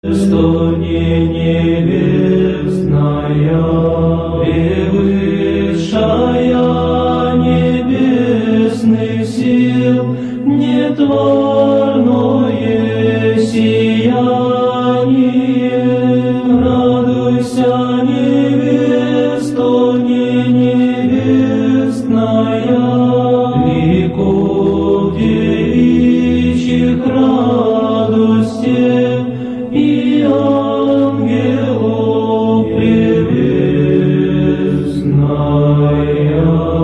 Стони небесная, превышая небесных сил, нетворное сияние. Радуйся, невестони небесная, ликов девичьих радости и ангелов превесная.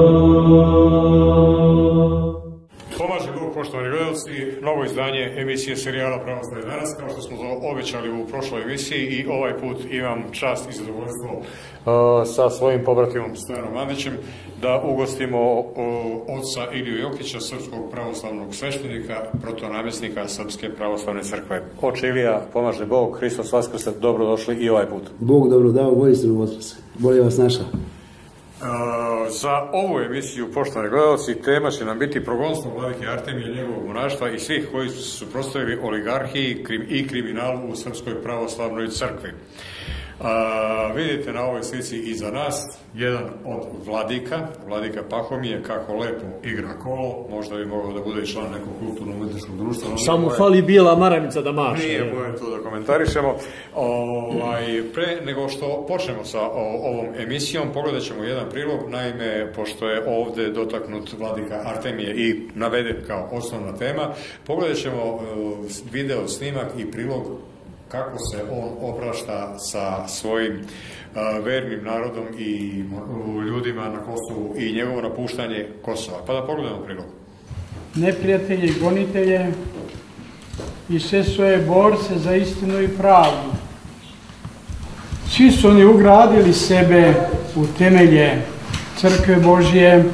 Pomaže Bog, poštovani gledalci, novo izdanje emisije serijala Pravoslavlje danas, kao što smo obećali u prošloj emisiji, i ovaj put imam čast i zadovoljstvo sa svojim pobratimom Stojanom Mandićem da ugostimo oca Iliju Jokića, srpskog pravoslavnog sveštenika, protonamjesnika Srpske pravoslavne crkve. Oče Ilija, pomaže Bog, Hristos vaskrse, dobrodošli i ovaj put. Bog dobro dao, voistinu vaskrse. Bolje vas našao. Za ovu emisiju, poštovani gledalci, tema će nam biti progonstvo vladike Artemije, njegovog monaštva i svih koji su se suprotstavili oligarhiji i kriminalu u Srpskoj pravoslavnoj crkvi. Vidite na ovoj slici iza nas jedan od vladika Pahomije, kako lepo igra kolo, možda bi mogao da bude i član nekog kulturno-umetničkog društva. Samo fali bijela maramica da maše. Nije boje to da komentarišemo. Pre nego što počnemo sa ovom emisijom, pogledat ćemo jedan prilog. Naime, pošto je ovde dotaknut vladika Artemije i naveden kao osnovna tema, pogledat ćemo video snimak i prilog kako se on oprašta sa svojim vernim narodom i ljudima na Kosovu i njegovo napuštanje Kosova. Pa da pogledamo prilog. Neprijatelje i gonitelje i sve svoje borce za istinu i pravdu. Svi su oni ugradili sebe u temelje Crkve Božije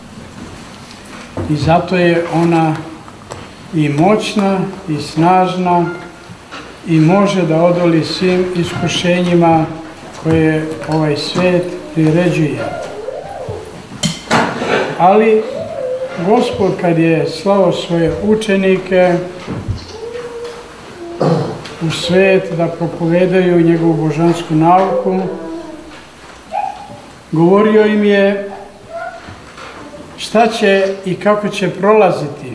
i zato je ona i moćna i snažna i može da odoli svim iskušenjima koje ovaj svet priređuje. Ali Gospod, kad je slao svoje učenike u svet da propovedaju njegovu božansku nauku, govorio im je šta će i kako će prolaziti.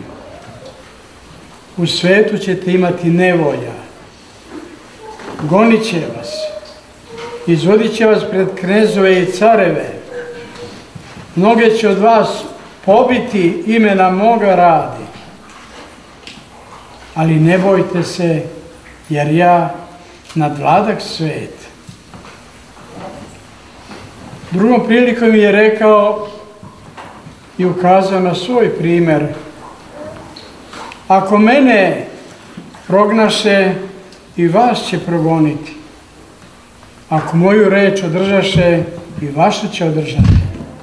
U svetu ćete imati nevolja. Gonit će vas, izvodit će vas pred knezove i careve, mnoge će od vas pobiti imena moga radi, ali ne bojte se, jer ja nadvladak svet. Drugom prilikom je rekao i ukazao na svoj primer: ako mene prognaše, i vas će progoniti. Ako moju reč održaše, i vašu će održati.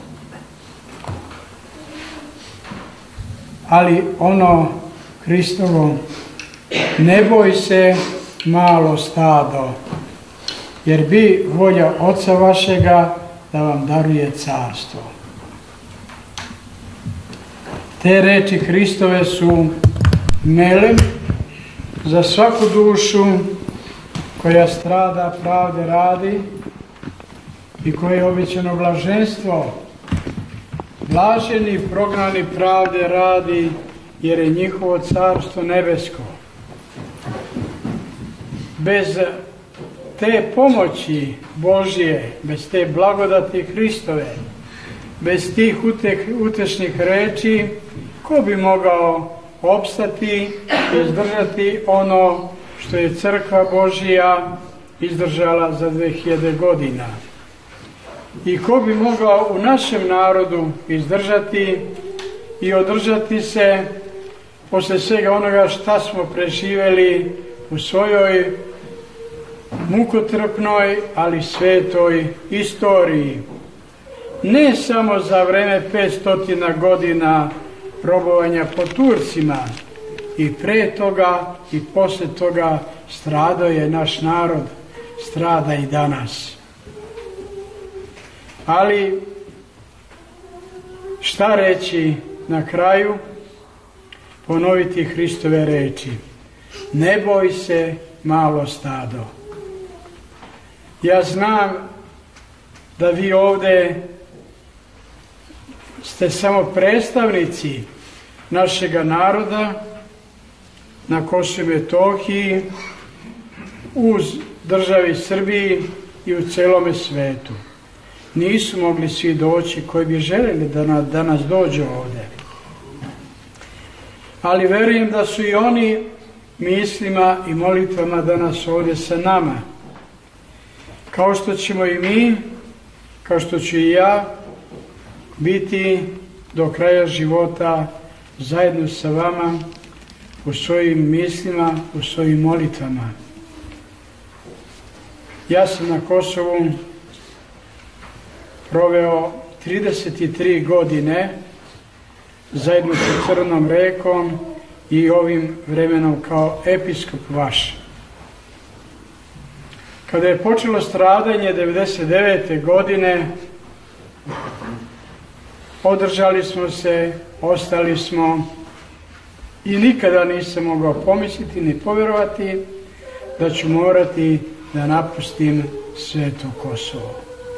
Ali ono Hristovo: ne boj se, malo stado, jer bi volja Oca vašega da vam daruje carstvo. Te reči Hristove su melem za svaku dušu koja strada pravde radi i koja je obećano blaženstvo. Blaženi prognani pravde radi, jer je njihovo carstvo nebesko. Bez te pomoći Božje, bez te blagodati Hristove, bez tih utešnih reči, ko bi mogao opstati i izdržati ono što je Crkva Božija izdržala za 2000 godina? I ko bi mogao u našem narodu izdržati i održati se posle svega onoga šta smo preživeli u svojoj mukotrpnoj, ali svetoj istoriji? Ne samo za vreme 500 godina robovanja po Turcima, i pre toga i posle toga stradao je naš narod, strada i danas. Ali šta reći na kraju? Ponoviti Hristove reči: ne boj se, malo stado. Ja znam da vi ovde ste samo predstavnici našega naroda na Kosovu i Metohiji, uz državi Srbiji i u celome svetu. Nisu mogli svi doći koji bi željeli da danas dođu ovde. Ali verujem da su i oni mislima i molitvama danas ovde sa nama. Kao što ćemo i mi, kao što ću i ja, biti do kraja života zajedno sa vama u svojim mislima, u svojim molitvama. Ja sam na Kosovu proveo 33 godine zajedno sa Crnom rekom i ovim vremenom kao episkop vaš. Kada je počelo stradanje 99. godine, održali smo se, ostali smo i nikada nisam mogao pomisliti ni povjerovati da ću morati da napustim sveto Kosovo.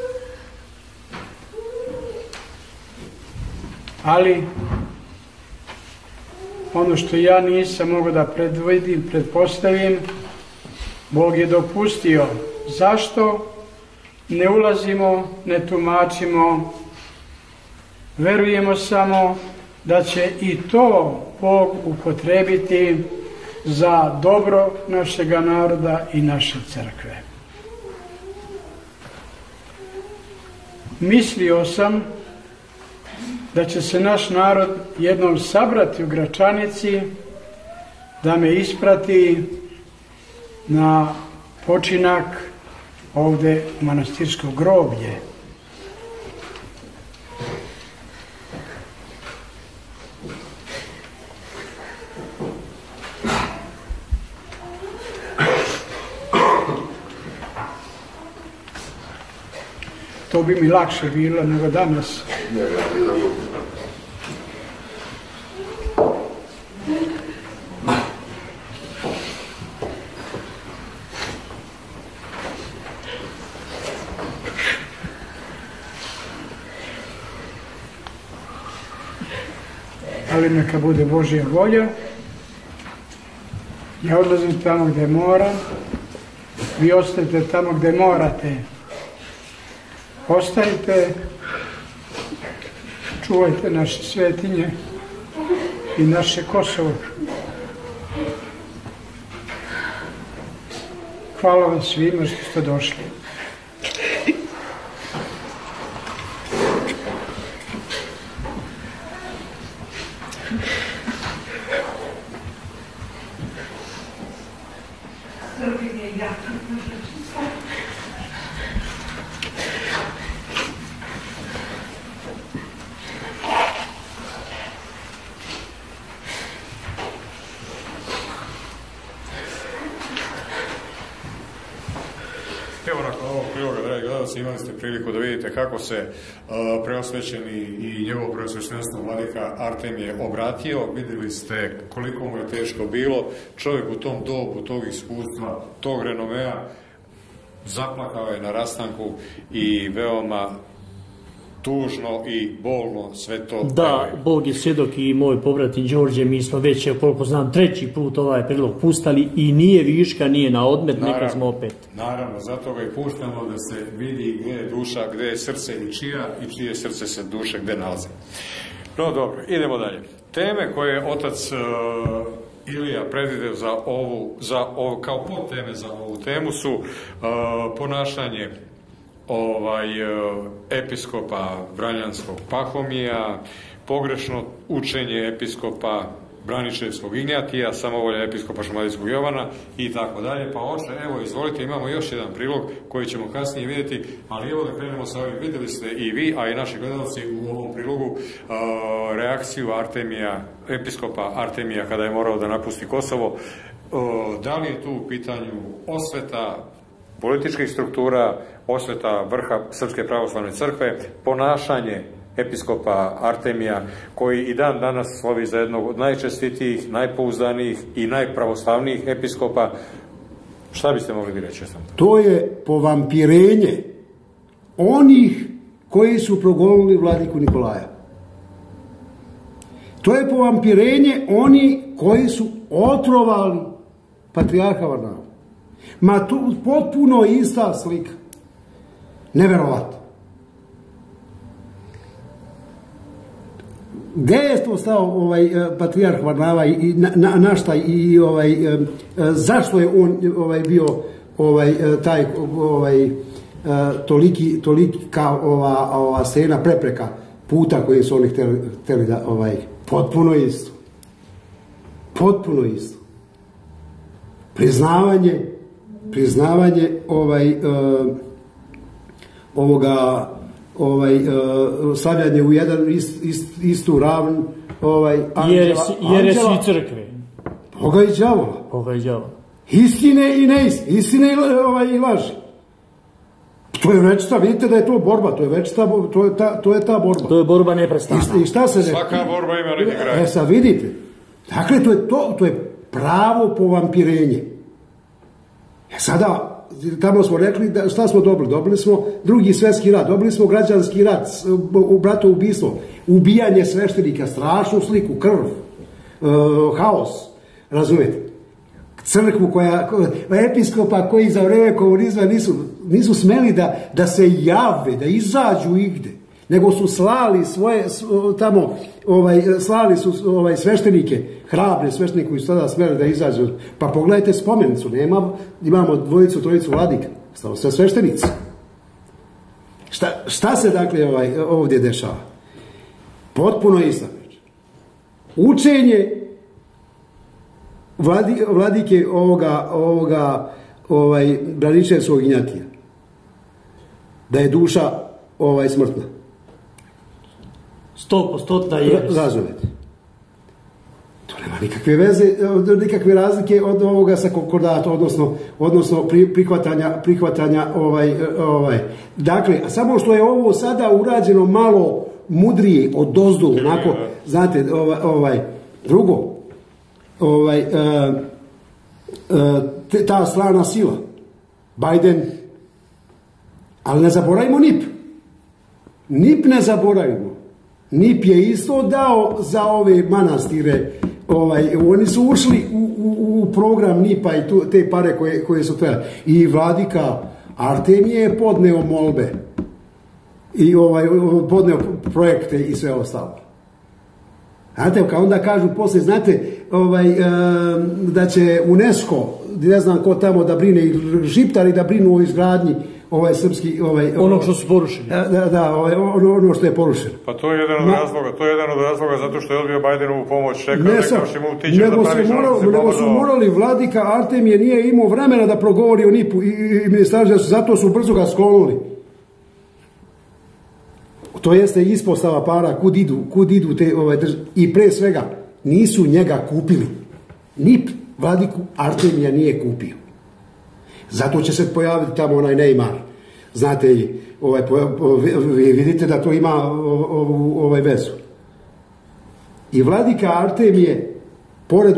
Ali ono što ja nisam mogao da predvidim, pretpostavim, Bog je dopustio. Zašto? Ne ulazimo, ne tumačimo, verujemo samo da će i to Bog upotrebiti za dobro našega naroda i naše crkve. Mislio sam da će se naš narod jednom sabrati u Gračanici, da me isprati na počinak ovde u manastirsko groblje. To bi mi lakše bilo nego danas. Ali neka bude Božja volja. Ja odlazim tamo gde moram, vi ostajete tamo gde morate. Ostajte, čuvajte naše svetinje i naše Kosovo. Hvala vam svima što ste došli. Evo nakon ovog priloga, dragi gledalci, imali ste priliku da vidite kako se preosvećeni i njegovo preosvećenstvo vladika Artemije obratio. Vidjeli ste koliko mu je teško bilo. Čovjek u tom dobu, tog iskustva, tog renomea, zaplakao je na rastanku i veoma tužno i bolno sve to. Da, Bog je svjedok i moj pobratin Đorđe, mi smo već, koliko znam, 3. put ovaj prilog pustali i nije viška, nije na odmet, neka smo opet. Naravno, zato ga i puštamo da se vidi gdje je duša, gdje je srce i čije srce se duše gdje nalaze. No dobro, idemo dalje. Teme koje je otac Ilija predvideo kao podteme za ovu temu su ponašanje episkopa Vranjanskog Pahomija, pogrešno učenje episkopa Braničevskog Ignjatija, samovolja episkopa Šumadijskog Jovana i tako dalje. Pa oče, evo izvolite, imamo još jedan prilog koji ćemo kasnije vidjeti, ali evo da krenemo sa ovim. Vidjeli ste i vi, a i naši gledalci u ovom prilogu reakciju episkopa Artemija kada je morao da napusti Kosovo. Da li je tu u pitanju osveta političkih struktura, osveta vrha Srpske pravoslavne crkve, ponašanje episkopa Artemija, koji i dan danas slovi za jednog od najčestitijih, najpouzdanijih i najpravoslavnijih episkopa Šta biste mogli reći? To je povampirenje onih koji su progonili vladiku Nikolaja. To je povampirenje oni koji su otrovali patrijarha Varnavu. Ma tu potpuno ista slika. Neverovatno. Gdje je to stao patrijarh Varnava i na šta i zašto je on bio taj tolika ova scena prepreka puta koje su oni htjeli da potpuno isto. Potpuno isto. Priznavanje ovoga stavljanje u jedan istu ravn jeresi i crkve. Boga i đavola. Istine i neistine, istine i laži. To je večita, vidite da je to borba, to je večita, to je ta borba. To je borba neprestana. I šta se svaka borba ima neki kraj. Sad vidite, dakle to je pravo povampirenje. Sada, tamo smo rekli da šta smo dobili? Dobili smo Drugi svjetski rat, dobili smo građanski rat, bratoubistvo, ubijanje sveštenika, strašnu sliku, krv, haos, razumijete? Crkvu episkopa koji za vreme komunizma nisu smeli da se jave, da izađu igde, nego su slali svoje tamo, slali su sveštenike, hrabre sveštenike koji su tada smeli da izađu. Pa pogledajte spomenicu, imamo dvojicu, trojicu vladika, sve sveštenici. Šta se dakle ovdje dešava? Potpuno ista priča. Učenje vladike ovoga Braničevskog Ignjatija, da je duša smrtna. 100% je. Razumete. To nema nikakve veze, nikakve razlike od ovoga sa konkordata, odnosno prihvatanja Dakle, samo što je ovo sada urađeno malo mudrije, odozdo, onako, znate, drugo, ta strana sila, Biden, ali ne zaboravimo NIP. NIP ne zaboravimo. NIP je isto dao za ove manastire, oni su ušli u program NIP-a i te pare koje su trebali. I vladika Artemije je podneo molbe i podneo projekte i sve ostalo. Znate, kao onda kažu poslije, znate, da će UNESCO, ne znam ko tamo da brine, i Žiptari da brinu o izgradnji srpski... Ono što su porušili. Da, ono što je porušeno. Pa to je jedan od razloga zato što je odbio Bidenovu pomoć, nego su morali, vladika Artemije nije imao vremena da progovori o NIP-u i ministarstvu, zato su brzo ga sklonuli. To jeste ispostava para, kud idu te i pre svega nisu njega kupili. NIP vladiku Artemija nije kupio. Zato će se pojaviti tamo onaj Neymar. Znate, vi vidite da to ima vezu. I vladika Artemije, pored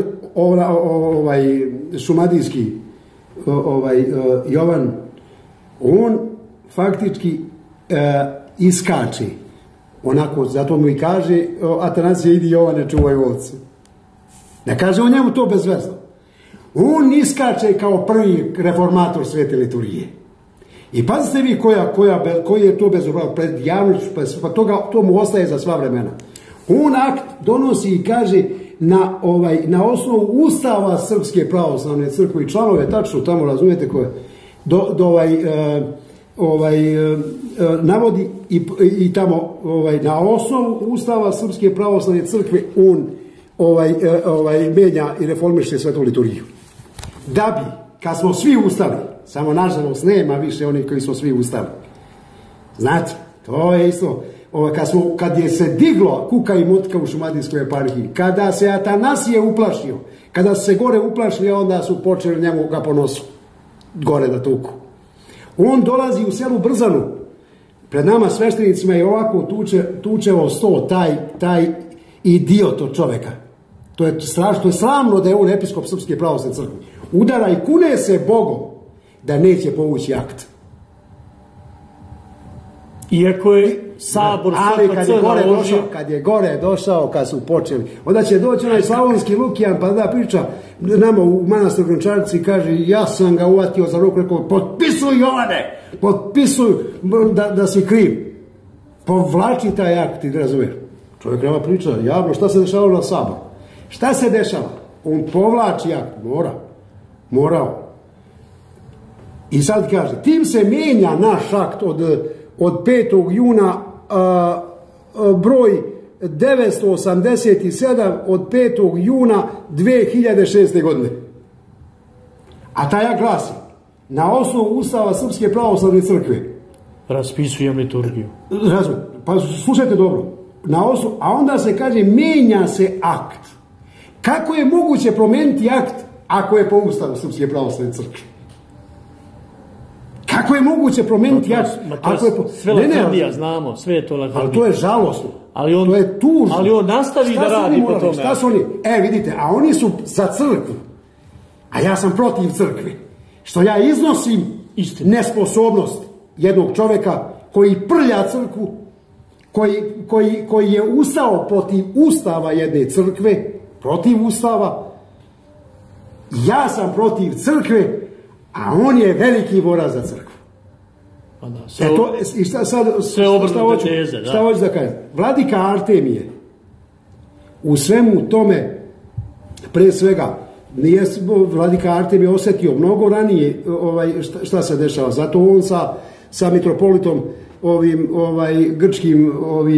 šumadijski Jovan, on faktički iskače. Onako, zato mu i kaže Atanasije, idi Jovane, čuvaj ovce. Ne kaže o njemu to bezvezno. On iskače kao prvi reformator svete liturgije. I pazite vi koji je to bezobrazno pred javnošću, pa to mu ostaje za sva vremena. On akt donosi i kaže na osnovu Ustava Srpske pravoslavne crkve i članove, tačno tamo razumijete koje, navodi i tamo na osnovu Ustava Srpske pravoslavne crkve on menja i reformiše svetu liturgiju. Da bi, kad smo svi ustali, samo nažalost nema više onih koji smo svi ustali. Znate, to je isto, kad je se diglo kuka i motka u šumadijskoj eparhiji, kada se Atanasije uplašio, kada su se gore uplašili, onda su počeli njemu ga po nosu gore da tuku. On dolazi u selu Brzanu, pred nama sveštenicima je ovako tučevo sto, taj idiot od čoveka. To je strašno, to je sramno da je on episkop Srpske pravoslavne crkve. udara i kune se Bogom da neće povući akt. Iako je Sabor ali kad je gore došao, kad su počeli, onda će doći onaj slavonski Lukijan pa da priča nama u Manastiru Grončarici, kaže ja sam ga uvatio za ruku, rekao potpisuj Jovane, potpisuj da si kriv, povlači taj akt, ti razumiješ. Čovjek nema priča javno šta se dešavalo na Saboru. Šta se dešava? On povlači akt, morao. I sad kaže, tim se mijenja naš akt od 5. juna broj 987 od 5. juna 2006. godine. A taj akt glasi, na osnovu Ustava Srpske pravoslavne crkve raspisujem liturgiju. Pa slušajte dobro. A onda se kaže, mijenja se akt. Kako je moguće promijeniti akt ako je po Ustavu Srpske pravoslavne crkve? Kako je moguće promijeniti akt? Sve lakrdija, znamo, sve je to lakrdija. Ali to je žalosno. To je tužno. Ali on nastavi da radi po tome. Šta su oni? Vidite, a oni su za crkvu. A ja sam protiv crkve. Što ja iznosim nesposobnost jednog čovjeka koji prlja crkvu, koji je ustao protiv ustava jedne crkve, protiv ustava. Ja sam protiv crkve, a on je veliki borac za crkvu. Sve obrnute teze. Šta hoću da kažem? Vladika Artemije u svemu tome, pre svega, nije vladika Artemije osjetio mnogo ranije šta se dešava. Zato on sa mitropolitom grčkim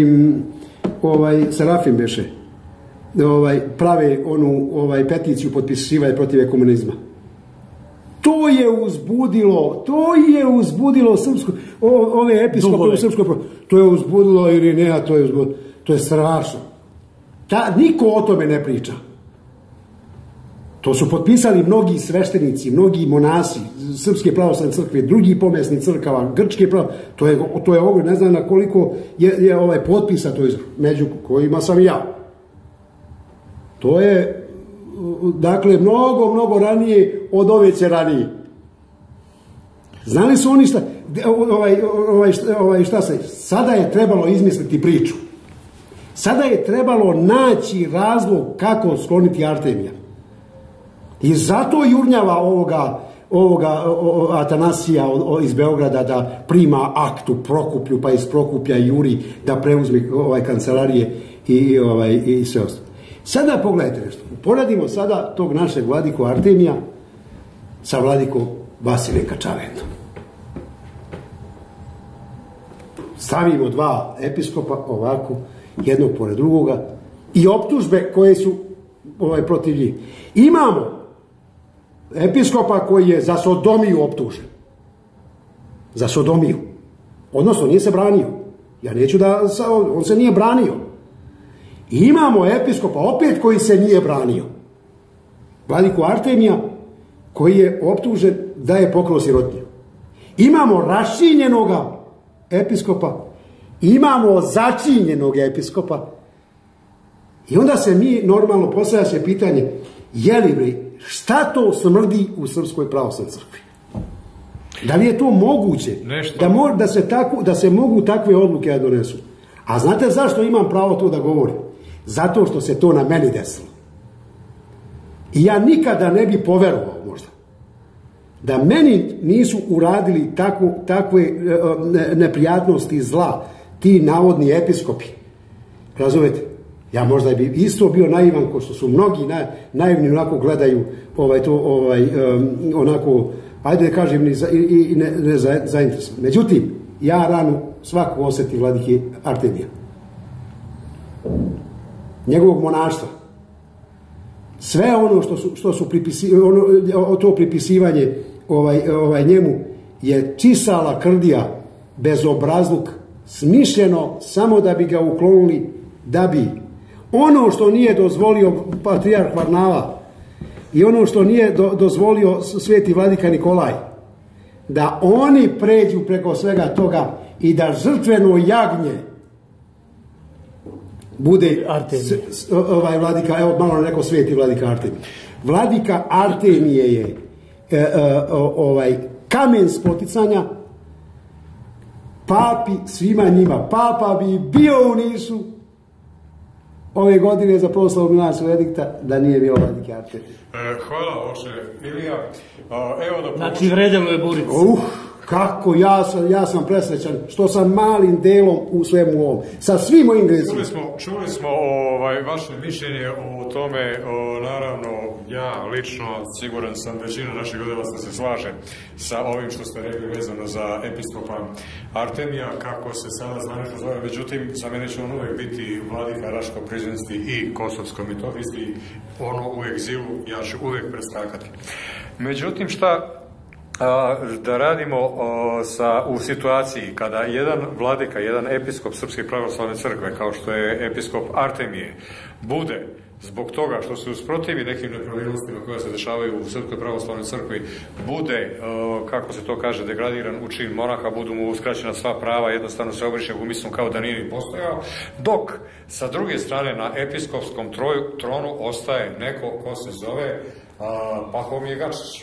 Serafim beše prave onu peticiju potpisivanja protiv ekumenizma. To je uzbudilo srpsko, ove episkope u srpskoj, to je uzbudilo Irineja, to je strašno. Niko o tome ne priča. To su potpisali mnogi sveštenici, mnogi monasi Srpske pravoslavne crkve, drugi pomesni crkava, grčke pravoslavne, to je ovo, ne znam na koliko je potpisa to među kojima sam ja. To je dakle, mnogo ranije od ove će ranije. Znali su oni šta se... Sada je trebalo izmisliti priču. Sada je trebalo naći razlog kako skloniti Artemija. I zato jurnjava ovoga Atanasija iz Beograda da prima akt u Prokuplju, pa iz Prokuplja juri da preuzme kancelarije i sve ostalo. Sada pogledajte nešto. Poradimo sada tog našeg vladiku Artemija sa vladikom Vasilem Kačavetom. Stavimo dva episkopa ovako, jednog pored drugoga i optužbe koje su protiv njih. Imamo episkopa koji je za sodomiju optužen. Za sodomiju. Odnosno, nije se branio. Ja neću on se nije branio. I imamo episkopa opet koji se nije branio. Vladiku Artemija koji je optužen da je pokrao sirotinju. Imamo raščinjenoga episkopa, imamo začinjenog episkopa i onda se mi normalno postavlja se pitanje, šta to smrdi u Srpskoj pravoslavnoj crkvi? Da li je to moguće da se mogu takve odluke da donesu? A znate zašto imam pravo to da govorim? Zato što se to na meni desilo. I ja nikada ne bi poverovao možda da meni nisu uradili takve neprijatnosti zla ti navodni episkopi. Razumete? Ja možda bi isto bio naivan ko što su mnogi naivni onako gledaju onako, ajde da kažem, i ne zainteresovan. Međutim, ja ranu svaku osjeti vladike Artemija. Njegovog monaštva. Sve ono što su to pripisivanje njemu je čisala krdija, bezobrazluk, smišljeno samo da bi ga uklonili, da bi ono što nije dozvolio patrijarh Varnava i ono što nije dozvolio sveti vladika Nikolaj, da oni pređu preko svega toga i da žrtveno jagnje bude vladika, evo malo rekao sveti vladika Artemije. Vladika Artemije je kamen spoticanja papi, svima njima. Papa bi bio u Nišu ove godine za pravoslavnu naciju edikta da nije bio vladike Artemije. Hvala, oče Ilija. Evo da znači vredelo je Burica. Kako, ja sam presrećan što sam malim delom u svemu ovom, sa svim mojim grecima. Čuli smo vaše mišljenje o tome, naravno, ja lično, siguran sam, većina naših gledalaca se slaže sa ovim što ste rekli vezano za episkopa Artemija, kako se sada zvanično zove, međutim, za mene će on uvek biti vladika Raško-Prizrenski i Kosovsko-Metohijski, ono u egzilu, ja ću uvek preskakati. Međutim, šta da radimo u situaciji kada jedan vladika, jedan episkop Srpske pravoslavne crkve, kao što je episkop Artemije, bude zbog toga što se usprotivi nekim nepravilnostima koje se dešavaju u Srpskoj pravoslavnoj crkvi, bude, kako se to kaže, degradiran u čin monaha, budu mu uskraćena sva prava, jednostavno se obriše gumistom kao da nije ni postojao, dok sa druge strane na episkopskom tronu ostaje neko ko se zove Pahomije Gačić.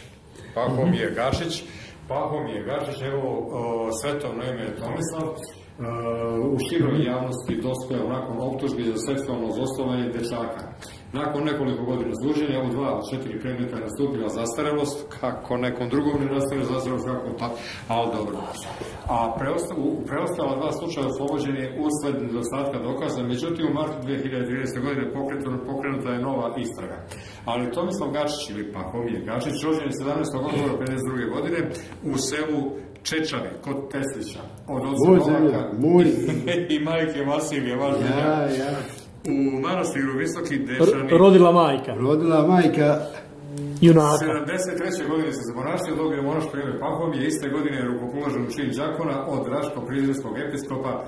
Pahomije Gačić, njegovo svetovno ime je Tomislav, u široj javnosti dospeo nakon optužbi za seksualno zlostavljanje dečaka. Nakon nekoliko godina suđenja, u 2 od 4 predmeta je nastupila zastarelost, kako nekom drugom ne nastaje zastarelost, kako pa, ali dobro. A preostala 2 slučaja oslobođen je usled nedostatka dokaza, međutim u martu 2013. godine pokrenuta je nova istraga. Ali Tomislav Gačić ili Pahomije Gačić, rođen je 17. oktobra 1952. godine u selu Čečavi, kod Teslića, od oca Novaka i majke Vasilije, važno u manastiru Visoki Dešani. Rodila majka. Junaka. 73. godine se zamonaštio, dobio monaštvo ime Pahomije, iste godine je rukopoložen u čin đakona od Raško-Prizrenskog episkopa,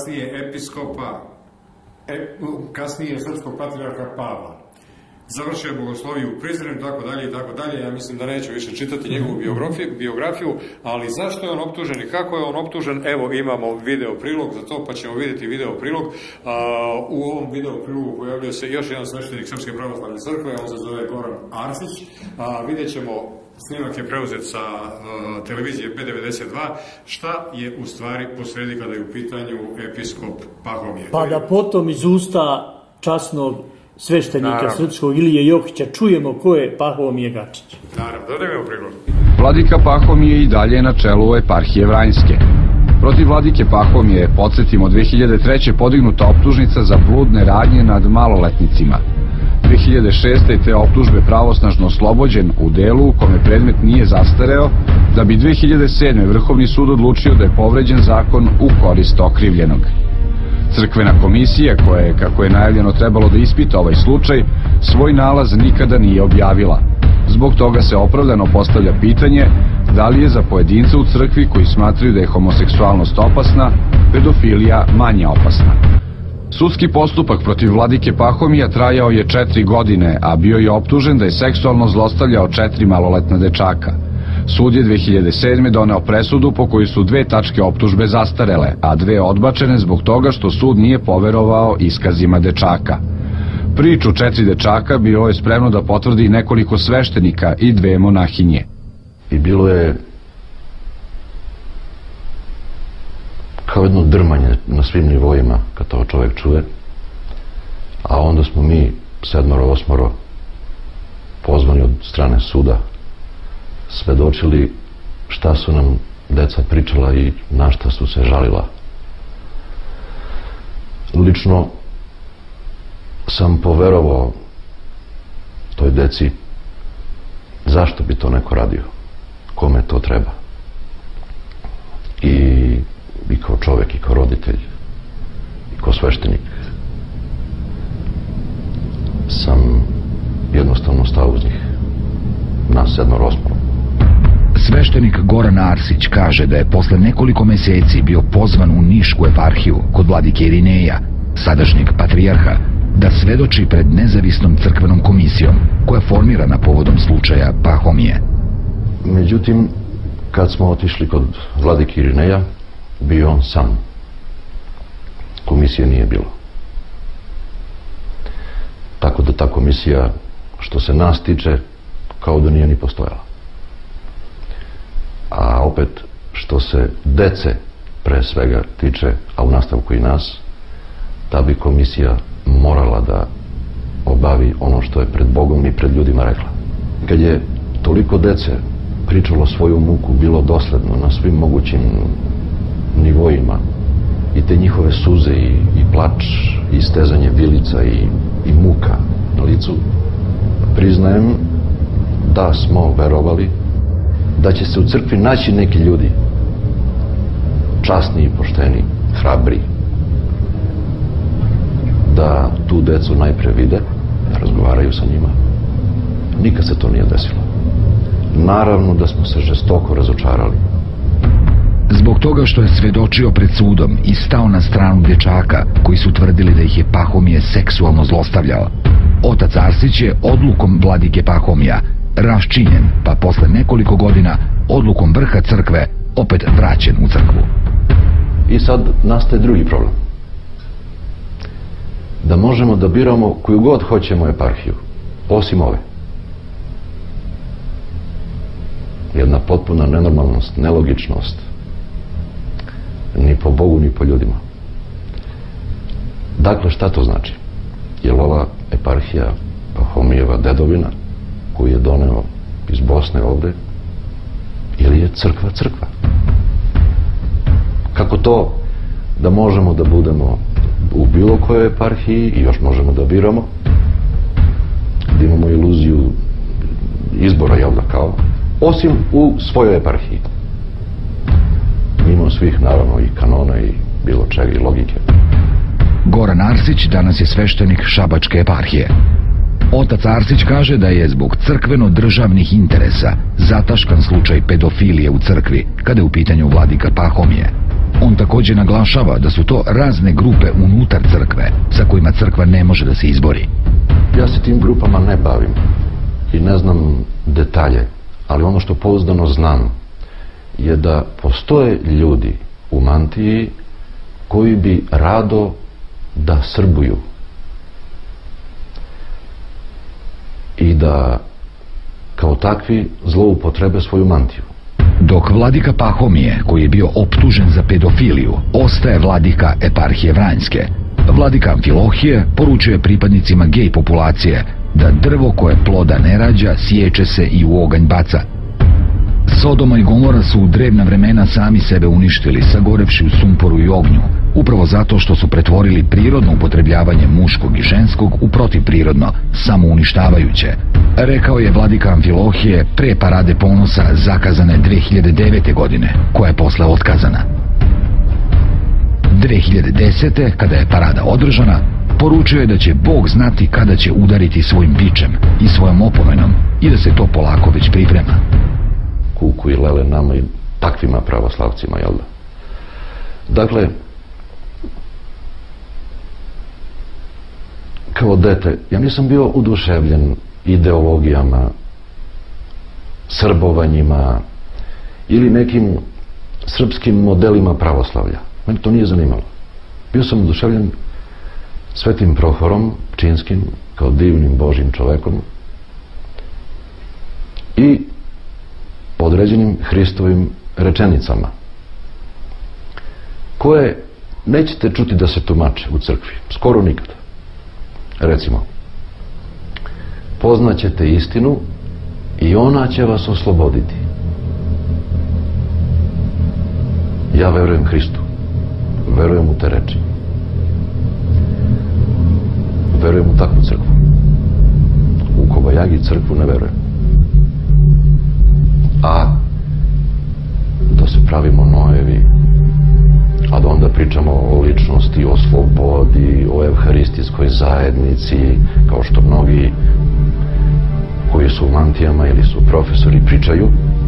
kasnije srpskog patrijarha Pavla. Završio bogosloviju u Prizrenu, tako dalje, ja mislim da neću više čitati njegovu biografiju, ali zašto je on optužen i kako je on optužen, evo imamo video prilog za to, pa ćemo vidjeti video prilog. U ovom video prilogu pojavljuje se još jedan sveštenik Srpske pravoslavne crkve, on se zove Goran Arsić, vidjet ćemo, snimak je preuzet sa televizije B92, šta je u stvari posredi kada je u pitanju episkop Pahomije. Pa da potom iz usta časnog sveštenika srpskog Ilije Jokića čujemo ko je Pahomije Gačić. Naravno, dodajemo prilog. Vladika Pahomije i dalje je na čelu eparhije Vranjske. Protiv vladike Pahomije je, podsjetimo, 2003. podignuta optužnica za bludne radnje nad maloletnicima. 2006. je te optužbe pravosnažno oslobođen u delu u kome predmet nije zastareo, da bi 2007. Vrhovni sud odlučio da je povređen zakon u korist okrivljenog. Crkvena komisija, koja je, kako je najavljeno, trebalo da ispita ovaj slučaj, svoj nalaz nikada nije objavila. Zbog toga se opravdano postavlja pitanje da li je za pojedince u crkvi koji smatraju da je homoseksualnost opasna, pedofilija manje opasna. Sudski postupak protiv vladike Pahomija trajao je 4 godine, a bio je optužen da je seksualno zlostavljao 4 maloletna dečaka. Sud je 2007. doneo presudu po kojoj su 2 tačke optužbe zastarele, a 2 odbačene zbog toga što sud nije poverovao iskazima dečaka. Priču 4 dečaka bilo je spremno da potvrdi nekoliko sveštenika i 2 monahinje. I bilo je kao jedno drmanje na svim nivoima kad to čovjek čuje, a onda smo mi 7-8 pozvani od strane suda svedočili šta su nam deca pričala i na šta su se žalila. Lično sam poverovao toj deci zašto bi to neko radio, kome to treba. I kao čovjek, i kao roditelj, i kao sveštenik sam jednostavno stao uz njih, nas 7-8. Sveštenik Goran Arsić kaže da je posle nekoliko meseci bio pozvan u Nišku eparhiju kod vladike Irineja, sadašnjeg patrijarha, da svedoči pred nezavisnom crkvenom komisijom koja je formirana povodom slučaja Pahomije. Međutim, kad smo otišli kod vladike Irineja, bio on sam. Komisije nije bilo. Tako da ta komisija, što se nas tiče, kao da nije ni postojala. opet što se dece pre svega tiče, a u nastavku i nas, ta bi komisija morala da obavi ono što je pred Bogom i pred ljudima rekla. Kad je toliko dece pričalo svoju muku, bilo dosledno na svim mogućim nivoima, i te njihove suze i plač i stezanje vilica i muka na licu, priznajem da smo verovali da će se u crkvi naći neki ljudi časni i pošteni, hrabri, da tu decu najpre vide, da razgovaraju sa njima. Nikad se to nije desilo. Naravno da smo se žestoko razočarali. Zbog toga što je svedočio pred sudom i stao na stranu dečaka koji su tvrdili da ih je Pahomije seksualno zlostavljao, otac Arsić je odlukom vladike Pahomija raščinjen, pa posle nekoliko godina odlukom vrha crkve opet vraćen u crkvu. I sad nastaje drugi problem. Da možemo da biramo koju god hoćemo eparhiju, osim ove. Jedna potpuna nenormalnost, nelogičnost, ni po Bogu, ni po ljudima. Dakle, šta to znači? Je li ova eparhija Pahomijeva dedovina koju je doneo iz Bosne ovde, ili je crkva crkva? Kako to da možemo da budemo u bilo kojoj eparhiji i još možemo da biramo, da imamo iluziju izbora, jel da, kao, osim u svojoj eparhiji, mimo svih, naravno, i kanona i bilo čega i logike. Goran Arsić danas je sveštenik Šabačke eparhije. Otac Arsić kaže da je zbog crkveno-državnih interesa zataškan slučaj pedofilije u crkvi kada je u pitanju vladika Pahomije. On također naglašava da su to razne grupe unutar crkve sa kojima crkva ne može da se izbori. Ja se tim grupama ne bavim i ne znam detalje, ali ono što pouzdano znam je da postoje ljudi u mantiji koji bi rado da srbuju i da kao takvi zloupotrebe svoju mantiju. Dok vladika Pahomije, koji je bio optužen za pedofiliju, ostaje vladika eparhije Vranjske, vladika Amfilohije poručuje pripadnicima gej populacije da drvo koje ploda ne rađa sječe se i u oganj baca. Sodoma i Gomora su u drevna vremena sami sebe uništili, sagorevši u sumporu i ognju, upravo zato što su pretvorili prirodno upotrebljavanje muškog i ženskog u protivprirodno, samouništavajuće, rekao je vladika Amfilohije pre parade ponosa zakazane 2009. godine, koja je posle otkazana. 2010. kada je parada održana, poručio je da će Bog znati kada će udariti svojim bičem i svojom opomenom i da se to polako već priprema. Kuku i lele nama i takvima pravoslavcima, jel da? Dakle, kao dete, ja nisam bio uduševljen ideologijama, srbovanjima ili nekim srpskim modelima pravoslavlja. Mene to nije zanimalo. Bio sam uduševljen Svetim Prohorom Pčinskim, kao divnim Božjim čovekom, i određenim Hristovim rečenicama, koje nećete čuti da se tumače u crkvi, skoro nikada. Recimo, poznaćete istinu i ona će vas osloboditi. Ja verujem Hristu, verujem u te reči, verujem u takvu crkvu. U Kobajagi crkvu ne verujem. A da se pravimo nojevi, a da onda pričamo o ličnosti, o slobodi, o evharistijskoj zajednici, kao što mnogi koji su u mantijama ili su profesori pričaju,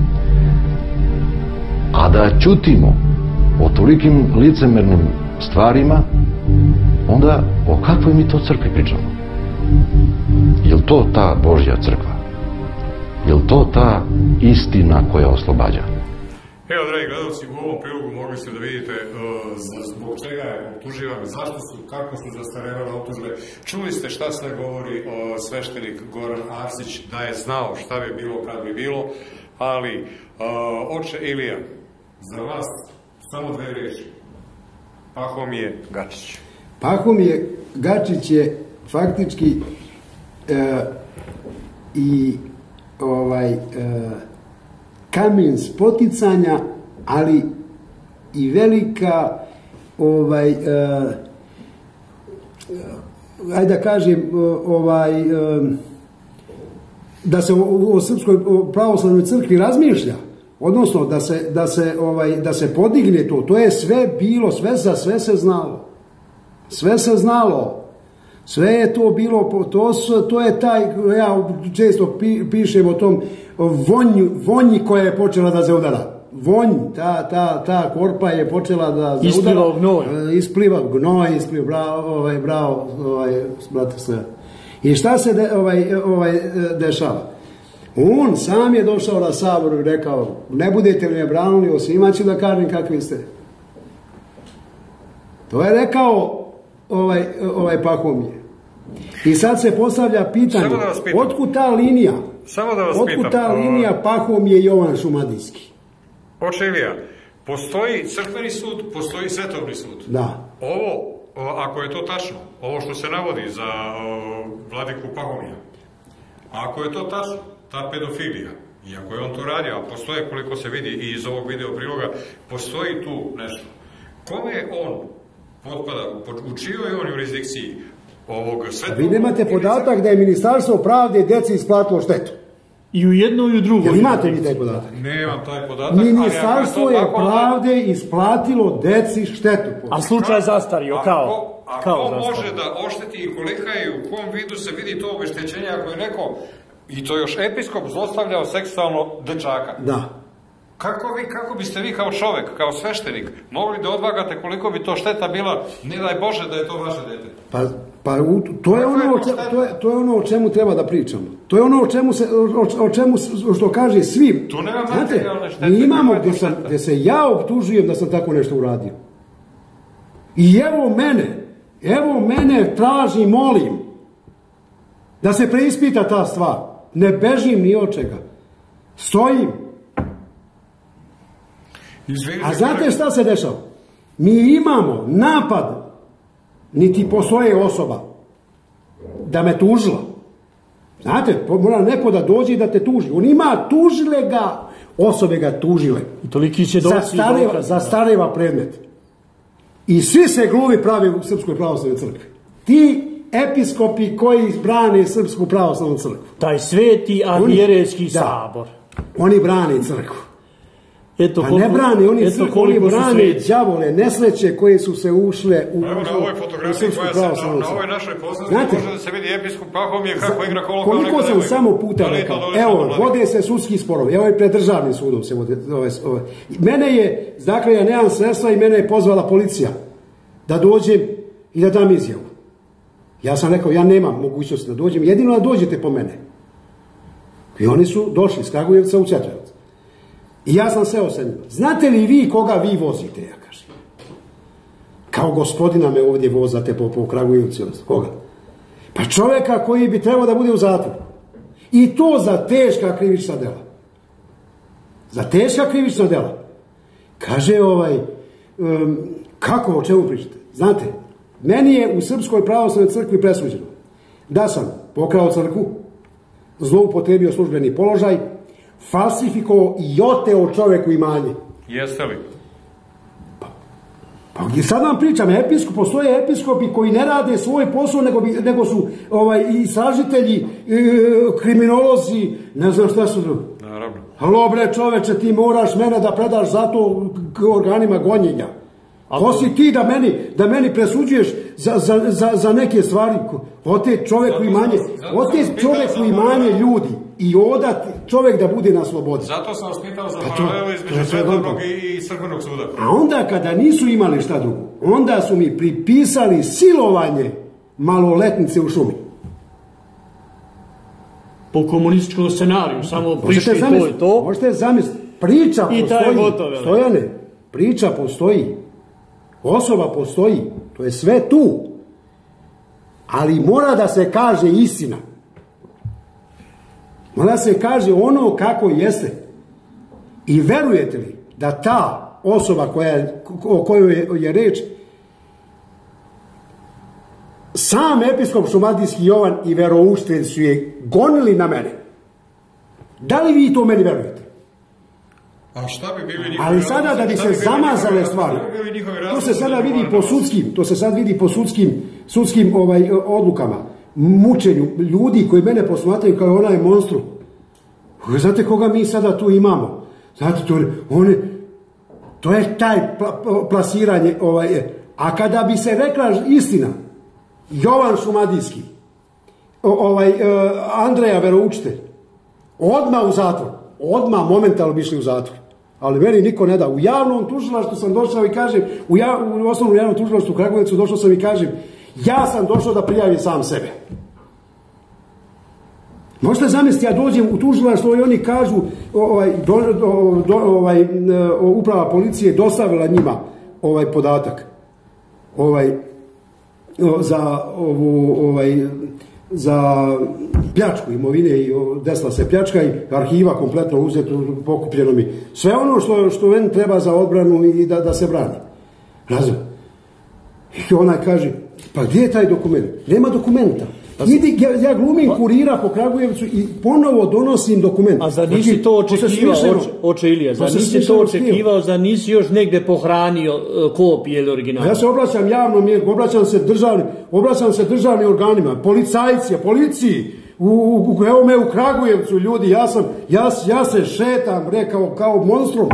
a da ćutimo o tolikim licemernim stvarima, onda o kakvoj mi to crkvi pričamo? Je li to ta Božja crkva? Je li to ta istina koja oslobađa? Evo, dragi gledalci, u ovom prilogu mogli ste da vidite zbog čega je optuživan, zašto su, kako su zastarevale optužbe. Čuli ste šta sve govori sveštenik Goran Arsić, da je znao šta bi bilo kad bi bilo, ali oče Ilija, za vas samo 2 riječi. Pahomije Gačić. Pahomije Gačić je faktički kamen spoticanja, ali i velika ajde da kažem da se o Srpskoj pravoslavnoj crkvi razmišlja, odnosno da se podigne to je sve bilo, sve se znalo, sve je to bilo, to je taj, ja često pišem o tom vonji koja je počela da se udara. Vonj, ta korpa je počela da se udara. Isplivao gnoj. Bravo, brate sve. I šta se dešava? On sam je došao na sabor i rekao, ne budete li me branili, o svima ću da kažem kakvi ste. To je rekao Pahomije. I sad se postavlja pitanje, otkud ta linija? Otkud ta linija Pahomije Jovan Šumadijski? Oče Ilija, postoji crkveni sud, postoji svetovni sud. Da. Ovo, ako je to tačno, ovo što se navodi za vladiku Pahomija, ako je to tačno, ta pedofilija, iako je on to radio, a postoje, koliko se vidi i iz ovog video priloga, postoji tu nešto. Kome on potpada, u čijoj je on jurisdikciji ovog svetovnog... Vi nemate podatak da je Ministarstvo pravde djeci isplatilo štetu. I u jedno i u drugo. Jel imate vi taj podatak? Nemam taj podatak. Ministarstvo je pravde isplatilo deci štetu. A slučaj zastario, kao ko može da ošteti i kolika je, u kom vidu se vidi to obeštećenje ako je neko, i to još episkop, zlostavljao seksualno dečaka? Da. Kako biste vi kao čovek, kao sveštenik, mogli da odvagate koliko bi to šteta bila, ne daj Bože da je to vaše dete? Pa to je ono o čemu treba da pričamo. To je ono o čemu što kaže svi. Tu nema znate, materijalne štete. Mi imamo gde se ja optužujem da sam tako nešto uradio. I evo mene traži, molim da se preispita ta stvar. Ne bežim ni od čega. Stojim. A znate šta se dešava? Mi imamo napad, niti postoje osoba da me tužila. Znate, mora neko da dođe i da te tuži. On ima, tužile ga, osobe ga tužile. Toliki će doći zastareva predmet. I svi se gluvi pravi u Srpskoj pravoslavnoj crkvi. Ti episkopi koji brane Srpsku pravoslavnu crkvu. Taj sveti arhijerejski sabor. Oni brane crkvu. A ne brane, oni brane đavole, nesreće koje su se ušle u Srpsku pravoslavnu crkvu. Na ovoj našoj poslazi može da se vidi episkop Pahomije kako igra kolo. Koliko sam samo puta rekao, evo, vode se sudski sporovi, evo i pred državnim sudom se vode. Mene je, dakle, ja nemam sredstva i mene je pozvala policija da dođem i da dam izjavu. Ja sam rekao, ja nemam mogućnosti da dođem, jedino da dođete po mene. I oni su došli iz Kragujevca u Cetrevac. I ja sam seo sa njima. Znate li vi koga vi vozite, ja kažem? Kao gospodina me ovdje vozate po Kragujevcu. Koga? Pa čovjeka koji bi trebao da bude u zatvoru. I to za teška krivična dela. Za teška krivična dela. Kaže kako, o čemu pričate? Znate, meni je u Srpskoj pravoslavnoj crkvi presuđeno da sam pokrao crkvu, zloupotrebio službeni položaj, falsifikovao i oteo čoveku imanje. Jeste li? Pa sad vam pričam, postoje episkopi koji ne rade svoj posao, nego su istražitelji, kriminolozi, ne znam šta su drugi. Naravno. Alo bre čoveče, ti moraš mene da predaš zato organima gonjenja. Ko si ti da meni presuđuješ za neke stvari? Ote čoveku imanje ljudi i odat čovek da bude na slobodi. Zato sam vas pitao za paralelu između Svetovnog i Crkvenog suda. A onda kada nisu imali šta drugo, onda su mi pripisali silovanje maloletnice u šumi. Po komunističkom scenariju, samo prišli to je to. Možete zamisliti, priča postoji, Stojane, priča postoji, osoba postoji, to je sve tu, ali mora da se kaže istina. Mora se kaže ono kako jeste. I verujete li da ta osoba o kojoj je reč, sam episkop šumadijski Jovan i veroučitelj su je gonili na mene. Da li vi to meni verujete? A šta bi bili njihovi Ali sada da bi se zamazale stvari, to se sada vidi po sudskim, to se sad vidi po sudskim odlukama, mučenju ljudi koji mene posmatraju kao onaj monstru. Znate koga mi sada tu imamo? Znate, to je taj plasiranje. A kada bi se rekla istina, Jovan Šumadijski, Andreja veroučitelj, odmah u zatvor. Odmah momentalno bi išli u zatvor. Ali meni niko ne da. U javnom tužilaštvu sam došao i kažem, u osnovnom javnom tužilaštvu u Kragujevcu došao sam i kažem, ja sam došao da prijavim sam sebe. Možete zamisliti, ja dođem u tužilaštvo i oni kažu, uprava policije dostavila njima podatak za pljačku imovine i desila se pljačka i arhiva kompletno uzeto, pokupljeno mi. Sve ono što meni treba za odbranu i da se brani. Razum? I onaj kaže, pa gdje je taj dokument? Nema dokumenta. Ja glumim kurira po Kragujevcu i ponovo donosim dokument. A zar nisi to očekivao, oče Ilija, zar nisi to očekivao, zar nisi još negde pohranio kopije ili original? Ja se obraćam javnom, obraćam se državnim organima, policiji, evo me u Kragujevcu, ljudi, ja se šetam, rekao, kao monstrum.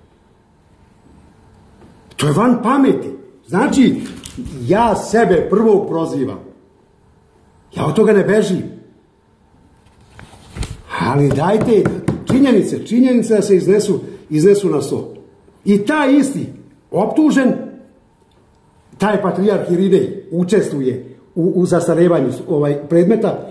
To je van pameti. Znači, ja sebe prvog prozivam. Ja od toga ne bežim. Ali dajte činjenice da se iznesu na sto. I taj isti optužen, taj patrijarh Irinej učestvuje u zastarevanju predmeta.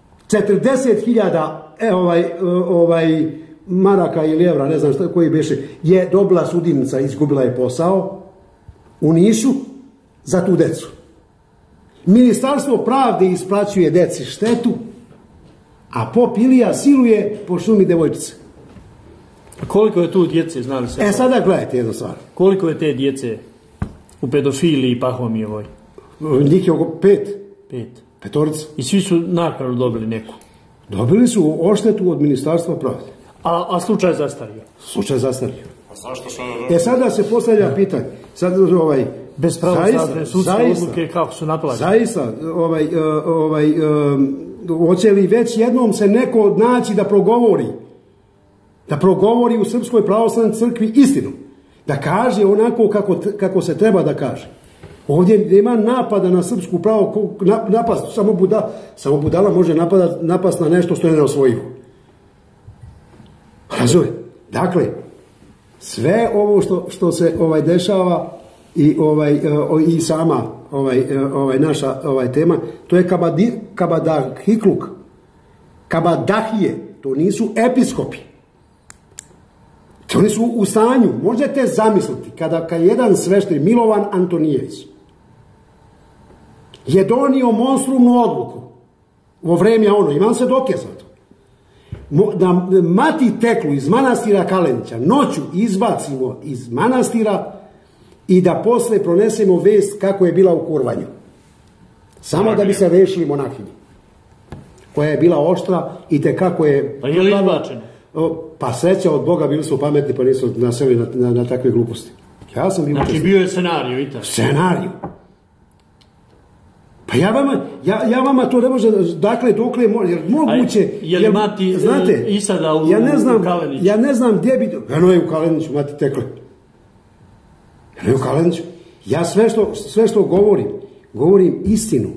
40.000 maraka ili evra, ne znam šta koji beše, je dobila sudimnica, izgubila je posao u Nišu za tu decu. Ministarstvo pravde isplaćuje deci štetu, a pop Ilija siluje po šumi devojčice. Koliko je tu djece, znali se? Sada gledajte jednu stvar. Koliko je te djece u pedofiliji i Pahomijevoj? Njih je oko 5. 5. I svi su naknadu dobili neku? Dobili su odštetu od Ministarstva pravde. A slučaj zastario? Slučaj zastario. A zašto sada? Sada se postavlja pitanje. Bez pravosudne sudske odluke kako su naplaćeni. Zaista, hoće li već jednom se neko naći da progovori u Srpskoj pravoslavnoj crkvi istinu, da kaže onako kako se treba da kaže. Ovdje nema napada na srpsku pravo, samo budala može napast na nešto što je neosvojivo. Razumije? Dakle, sve ovo što se dešava i sama naša tema, to je kabadahikluk, kabadahije, to nisu episkopi. Oni su u stanju, možete zamisliti, kada jedan sveštenik, Milovan Antonijević, je donio monstrumnu odluku u vreme imam se doke za to, da Mati Teklu iz manastira Kalenića noću izbacimo iz manastira i da posle pronesemo vest kako je bila u kurvanju. Samo da bi se rešili monahinje, koja je bila oštra i tekako je... Pa je li izbačeno? Pa sreća od Boga, bili su pametni pa nisu naseli na takve gluposti. Znači bio je scenariju i tako? Scenariju. Pa ja vama to ne može, dakle, dokle može, jer moguće... Je li Mati i sada u Kaleniću? Ja ne znam gdje bi... Eno je u Kaleniću, Mati Tekle. Eno je u Kaleniću. Ja sve što govorim istinu.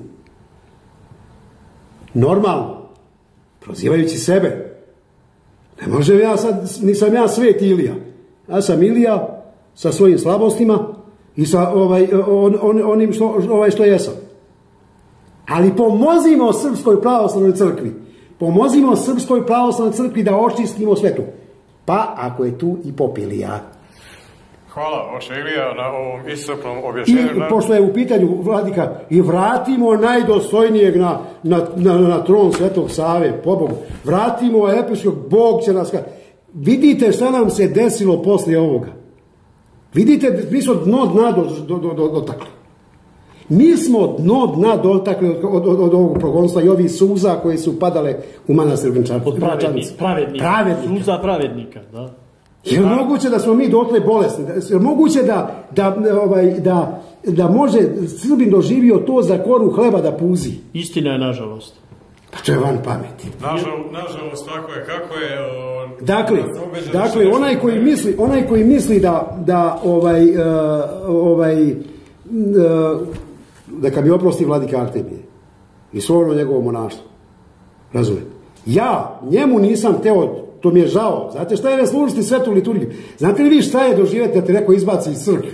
Normalno. Prozivajući sebe. Ne možem ja sad, nisam ja svet Ilija. Ja sam Ilija sa svojim slabostima i sa onim što jesam. Ali pomozimo Srpskoj pravoslavnoj crkvi. Pomozimo Srpskoj pravoslavnoj crkvi da očistimo svetu. Pa ako je tu i pop Ilija. Hvala, oče Ilija, na ovom iscrpnom objašnjenju. I pošto je u pitanju vladika, i vratimo najdostojnijeg na tron Svetog Save, pobogu. Vratimo episkop, Bog će nas... vidite šta nam se desilo poslije ovoga. Vidite, mi smo dno dna dotakli. Mi smo dno dna dotakli od ovog progonstva i ovih suza koje su padale u manastir Venčanci. Pravednika. Suza pravednika, da. Je li moguće da smo mi dotle bolesni? Je li moguće da može Srbin doživio to za koru hleba da puzi? Istina je, nažalost. Pa to je van pameti. Nažalost, tako je, kako je... Dakle, onaj koji misli da mi oprosti vladika Artemije i svojno njegovo monaštvo, razumijete? Ja njemu nisam teo, to mi je žao. Znate šta je ne služiti svetu liturgiju? Znate li vi šta je doživjeti da te neko izbaci iz crkve?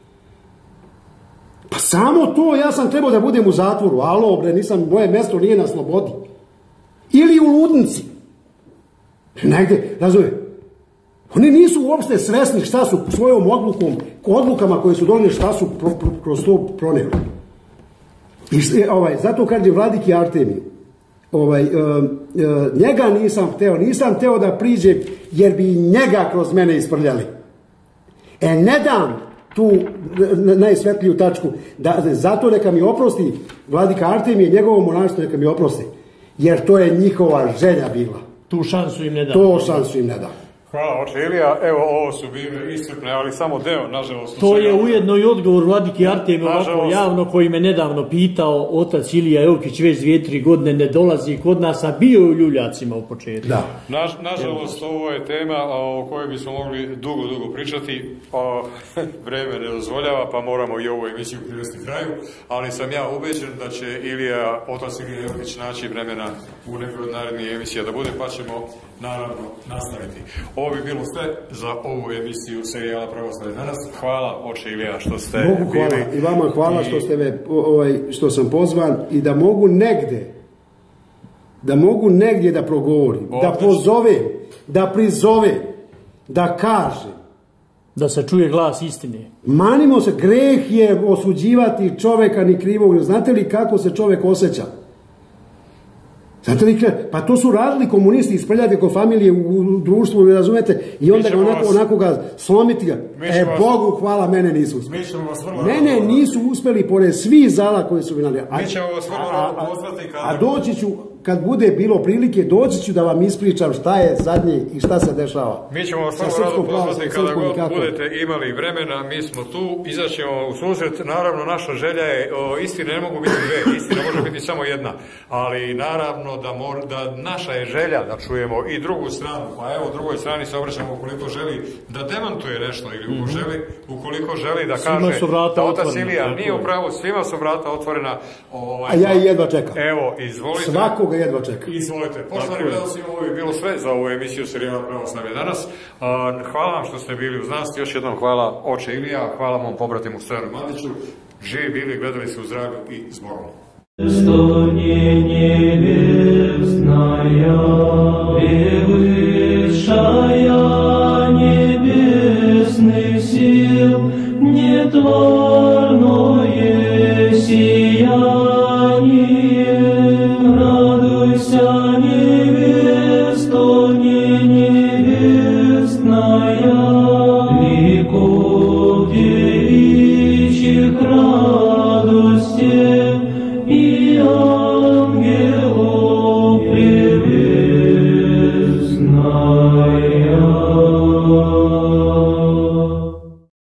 Pa samo to, ja sam trebao da budem u zatvoru. Alo, bre, moje mjesto nije na slobodi. Ili u ludnici. Negde, razumijete? Oni nisu uopšte svesni šta su svojom odlukama koje su donijeli, šta su kroz to proneli. Zato kažem vladiki Artemiju, njega nisam hteo da priđe jer bi njega kroz mene isprljali. Ne dam tu najsvetliju tačku, zato neka mi oprosti vladika Artemije, njegovo monaštvo neka mi oprosti, jer to je njihova želja bila. Tu šansu im ne da. Hvala, oče Ilija. Evo, ovo su bile iscrpne, ali samo deo, nažalost. To je ujedno i odgovor vladiki Artemije ovako javno, koji me nedavno pitao, otac Ilija Jokić već 2-3 godine ne dolazi kod nas, a bio je u Ljuljacima u početku. Da. Nažalost, ovo je tema o kojoj bismo mogli dugo pričati. Vreme ne dozvoljava, pa moramo i ovu emisiju privesti kraju, ali sam ja ubeđen da će otac Ilija Jokić naći vremena u nekoj od narednih emisija da bude, pa ćemo naravno nastaviti. Ovo bi bilo sve za ovu emisiju serijala Pravoslavlje danas. Hvala, oče Ilija, što ste bili. Bogu hvala i vama hvala što sam pozvan i da mogu negdje da progovorim, da pozovem, da prizovem, da kažem. Da se čuje glas istine. Manimo se, greh je osuđivati čoveka ni krivog. Znate li kako se čovek osjeća? Pa to su radili komunisti, isprljati ko familije u društvu, razumete, i onda ga onako ga slomiti ga. Bogu hvala, mene nisu uspjeli. Mene nisu uspjeli pored svih zala koje su vinali. A doći ću, kad bude bilo prilike, doći ću da vam ispričam šta je zadnje i šta se dešava. Mi ćemo vas vrlo rado pozvati kada god budete imali vremena, mi smo tu, izaćemo u susret. Naravno, naša želja je, istine ne mogu biti dve, istina može biti samo jedna, ali naravno da naša je želja da čujemo i drugu stranu, pa evo drugoj strani se obraćamo ukoliko želi da demantuje nešto ili ukoliko želi da kaže da otac Ilija nije u pravu, svima su vrata otvorena. A ja i jedva čekam. Evo, izvolite. Svakoga jedva čekam. Izvolite. Poštovani gledalci, ovo je bilo sve za ovu emisiju serijala Pravoslavlje danas. Hvala vam što ste bili uz nas. Još jednom hvala oče Ilija, hvala mom pobratimu Stojanu Mandiću. Živi bili, gledali se u zdravlju i s Bogom. Стоне небесная, превышая небесных сил, мне твоя